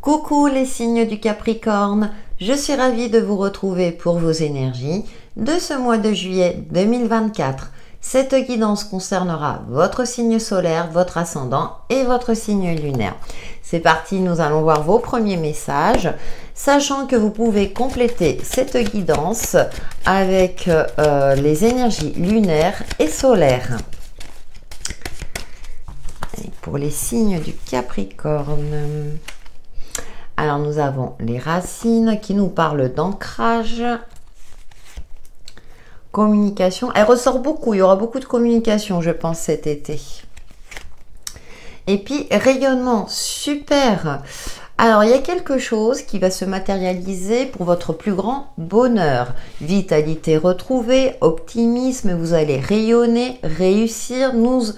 Coucou les signes du Capricorne, je suis ravie de vous retrouver pour vos énergies de ce mois de juillet 2024. Cette guidance concernera votre signe solaire, votre ascendant et votre signe lunaire. C'est parti, nous allons voir vos premiers messages, sachant que vous pouvez compléter cette guidance avec les énergies lunaires et solaires. Et pour les signes du Capricorne, alors nous avons les racines qui nous parlent d'ancrage, communication. Elle ressort beaucoup, il y aura beaucoup de communication, je pense, cet été. Et puis, rayonnement, super. Alors, il y a quelque chose qui va se matérialiser pour votre plus grand bonheur. Vitalité retrouvée, optimisme, vous allez rayonner, réussir.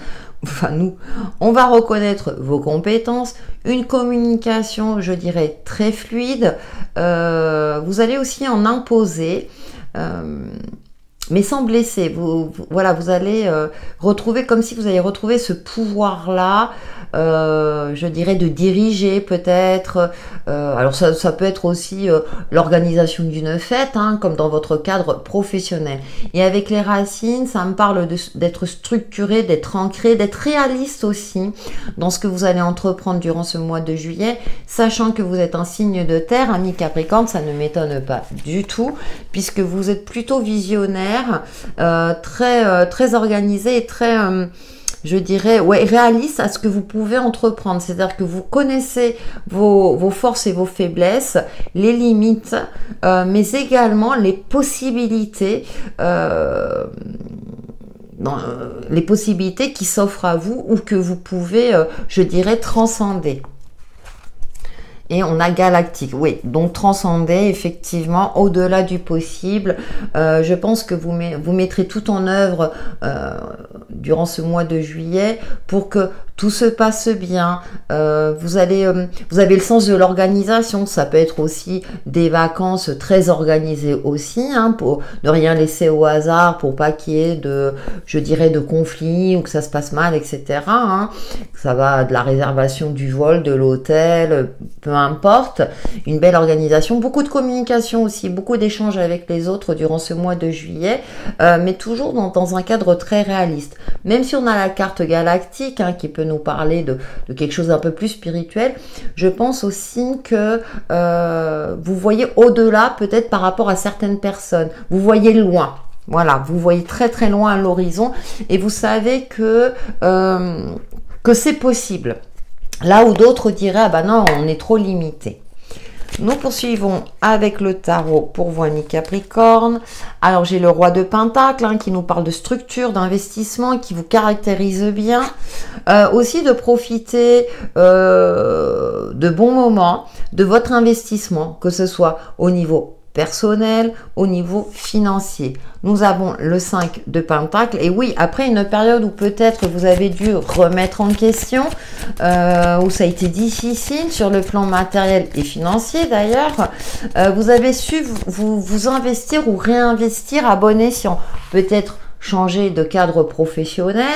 On va reconnaître vos compétences, une communication, je dirais, très fluide. Vous allez aussi en imposer, mais sans blesser. Voilà, vous allez retrouver, comme si vous allez retrouver ce pouvoir-là, je dirais, de diriger peut-être. Alors ça peut être aussi l'organisation d'une fête, hein, comme dans votre cadre professionnel. Et avec les racines, ça me parle d'être structuré, d'être ancré, d'être réaliste aussi dans ce que vous allez entreprendre durant ce mois de juillet, sachant que vous êtes un signe de terre, ami Capricorne, ça ne m'étonne pas du tout, puisque vous êtes plutôt visionnaire, très organisé et très... je dirais, ouais, réaliste à ce que vous pouvez entreprendre. C'est-à-dire que vous connaissez vos forces et vos faiblesses, les limites, mais également les possibilités, les possibilités qui s'offrent à vous ou que vous pouvez, je dirais, transcender. Et on a galactique, oui, donc transcender effectivement au-delà du possible. Je pense que vous mettrez tout en œuvre durant ce mois de juillet pour que tout se passe bien. Vous avez le sens de l'organisation. Ça peut être aussi des vacances très organisées aussi, hein, pour ne rien laisser au hasard, pour pas qu'il y ait je dirais, de conflits ou que ça se passe mal, etc. Hein. Ça va de la réservation du vol, de l'hôtel, peu importe. Une belle organisation, beaucoup de communication aussi, beaucoup d'échanges avec les autres durant ce mois de juillet, mais toujours dans un cadre très réaliste. Même si on a la carte galactique, hein, qui peut nous parler de quelque chose d'un peu plus spirituel, je pense aussi que vous voyez au-delà, peut-être par rapport à certaines personnes. Vous voyez loin. Voilà, vous voyez très très loin à l'horizon et vous savez que c'est possible. Là où d'autres diraient, ah ben non, on est trop limité. Nous poursuivons avec le tarot pour vous, amis Capricorne. Alors, j'ai le roi de Pentacle, hein, qui nous parle de structure, d'investissement, qui vous caractérise bien. Aussi de profiter de bons moments de votre investissement, que ce soit au niveau personnel, au niveau financier. Nous avons le 5 de Pentacle et oui, après une période où peut-être vous avez dû remettre en question, où ça a été difficile sur le plan matériel et financier d'ailleurs, vous avez su vous investir ou réinvestir à bon escient. Peut-être changer de cadre professionnel,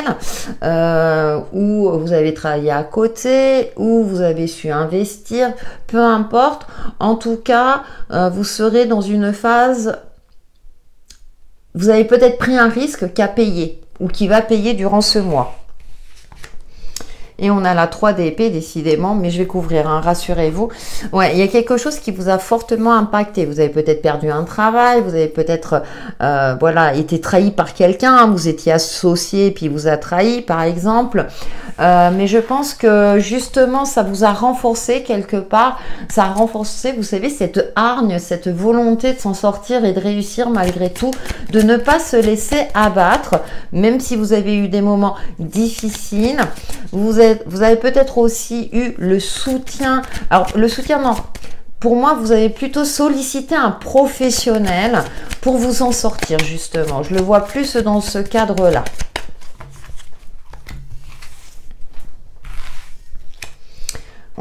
où vous avez travaillé à côté, où vous avez su investir, peu importe. En tout cas, vous serez dans une phase, vous avez peut-être pris un risque qui a payé ou qui va payer durant ce mois. Et on a la 3 d'épée, décidément, mais je vais couvrir, hein, rassurez-vous. Ouais, il y a quelque chose qui vous a fortement impacté. Vous avez peut-être perdu un travail, vous avez peut-être voilà, été trahi par quelqu'un, hein, vous étiez associé puis vous a trahi, par exemple. Mais je pense que justement, ça vous a renforcé quelque part. Ça a renforcé, vous savez, cette hargne, cette volonté de s'en sortir et de réussir malgré tout, de ne pas se laisser abattre, même si vous avez eu des moments difficiles. Vous avez peut-être aussi eu le soutien. Alors, le soutien, non. Pour moi, vous avez plutôt sollicité un professionnel pour vous en sortir, justement. Je le vois plus dans ce cadre-là.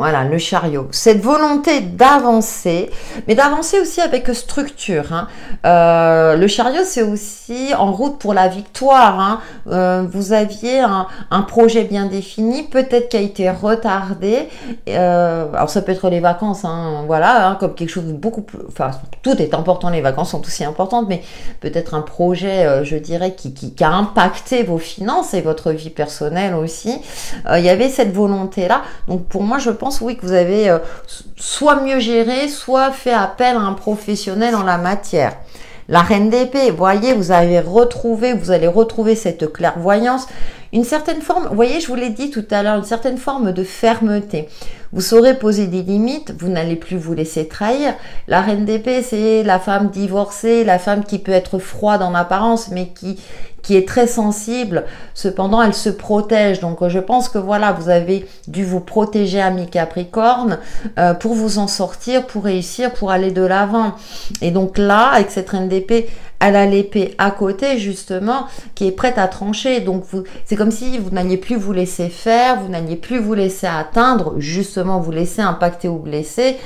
Voilà, le chariot. Cette volonté d'avancer, mais d'avancer aussi avec structure. Hein. Le chariot, c'est aussi en route pour la victoire. Hein. Vous aviez un projet bien défini, peut-être qui a été retardé. Alors, ça peut être les vacances, hein, voilà, hein, comme quelque chose de beaucoup plus... Enfin, tout est important, les vacances sont aussi importantes, mais peut-être un projet, je dirais, qui a impacté vos finances et votre vie personnelle aussi. Il y avait cette volonté-là. Donc, pour moi, je pense oui que vous avez soit mieux géré, soit fait appel à un professionnel en la matière. La reine d'épée, voyez, vous allez retrouver cette clairvoyance, une certaine forme, vous voyez, je vous l'ai dit tout à l'heure, une certaine forme de fermeté. Vous saurez poser des limites, vous n'allez plus vous laisser trahir. La reine d'épée, c'est la femme divorcée, la femme qui peut être froide en apparence, mais qui est très sensible. Cependant, elle se protège. Donc, je pense que voilà, vous avez dû vous protéger, ami Capricorne, pour vous en sortir, pour réussir, pour aller de l'avant. Et donc là, avec cette reine d'épée, elle a l'épée à côté, justement, qui est prête à trancher. Donc, c'est comme si vous n'alliez plus vous laisser faire, vous n'alliez plus vous laisser atteindre, justement, vous laisser impacter ou blesser.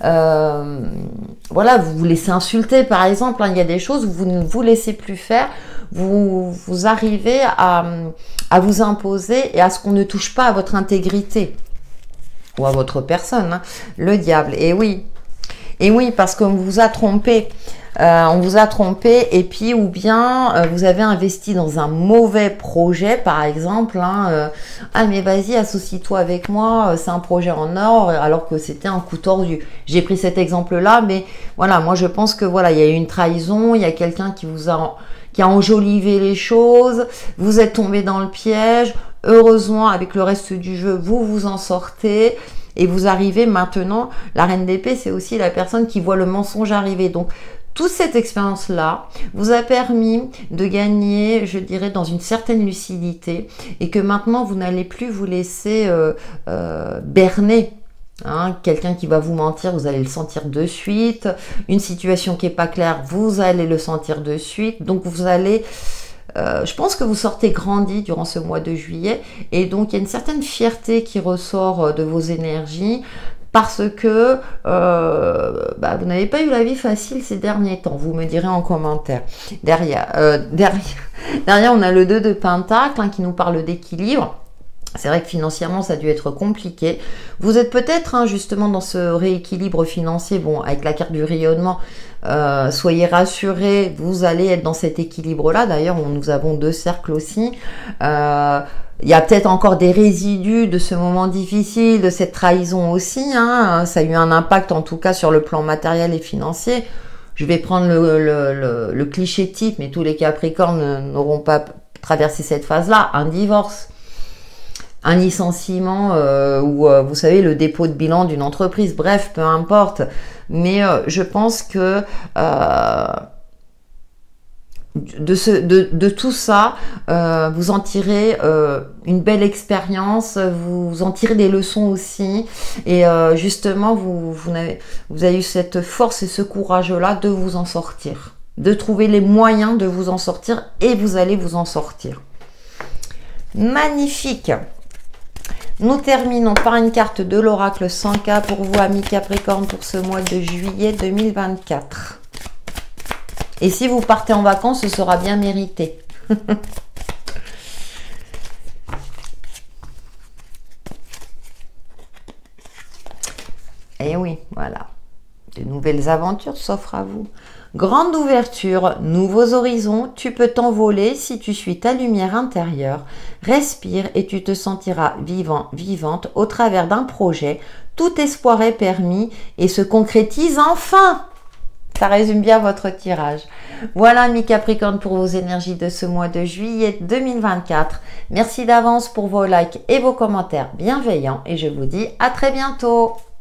Voilà, vous vous laissez insulter, par exemple. Hein, il y a des choses où vous ne vous laissez plus faire. Vous arrivez à vous imposer et à ce qu'on ne touche pas à votre intégrité ou à votre personne. Hein. Le diable. Et oui, parce qu'on vous a trompé. On vous a trompé et puis ou bien vous avez investi dans un mauvais projet par exemple. Hein, ah mais vas-y, associe-toi avec moi, c'est un projet en or alors que c'était un coup tordu. J'ai pris cet exemple-là, mais voilà, moi je pense que voilà, il y a eu une trahison, il y a quelqu'un qui a enjolivé les choses, vous êtes tombé dans le piège. Heureusement, avec le reste du jeu, vous vous en sortez. Et vous arrivez maintenant, la reine d'épée, c'est aussi la personne qui voit le mensonge arriver. Donc, toute cette expérience-là vous a permis de gagner, je dirais, dans une certaine lucidité et que maintenant, vous n'allez plus vous laisser berner. Hein, quelqu'un qui va vous mentir, vous allez le sentir de suite. Une situation qui n'est pas claire, vous allez le sentir de suite. Donc, vous allez... je pense que vous sortez grandi durant ce mois de juillet et donc il y a une certaine fierté qui ressort de vos énergies parce que vous n'avez pas eu la vie facile ces derniers temps, vous me direz en commentaire. Derrière, on a le 2 de Pentacle hein, qui nous parle d'équilibre. C'est vrai que financièrement, ça a dû être compliqué. Vous êtes peut-être hein, justement dans ce rééquilibre financier. Bon, avec la carte du rayonnement, soyez rassurés, vous allez être dans cet équilibre-là. D'ailleurs, nous avons 2 cercles aussi. Il y a peut-être encore des résidus de ce moment difficile, de cette trahison aussi. Hein. Ça a eu un impact en tout cas sur le plan matériel et financier. Je vais prendre le cliché type, mais tous les Capricornes n'auront pas traversé cette phase-là. Un divorce. Un licenciement ou vous savez le dépôt de bilan d'une entreprise, bref, peu importe. Mais je pense que de tout ça, vous en tirez une belle expérience, vous en tirez des leçons aussi. Et justement, vous avez eu cette force et ce courage-là de vous en sortir, de trouver les moyens de vous en sortir et vous allez vous en sortir. Magnifique! Nous terminons par une carte de l'oracle 100K pour vous, amis Capricorne, pour ce mois de juillet 2024. Et si vous partez en vacances, ce sera bien mérité. Et oui, voilà. De nouvelles aventures s'offrent à vous. Grande ouverture, nouveaux horizons, tu peux t'envoler si tu suis ta lumière intérieure. Respire et tu te sentiras vivant, vivante au travers d'un projet. Tout espoir est permis et se concrétise enfin. Ça résume bien votre tirage. Voilà, mes Capricornes, pour vos énergies de ce mois de juillet 2024. Merci d'avance pour vos likes et vos commentaires bienveillants et je vous dis à très bientôt.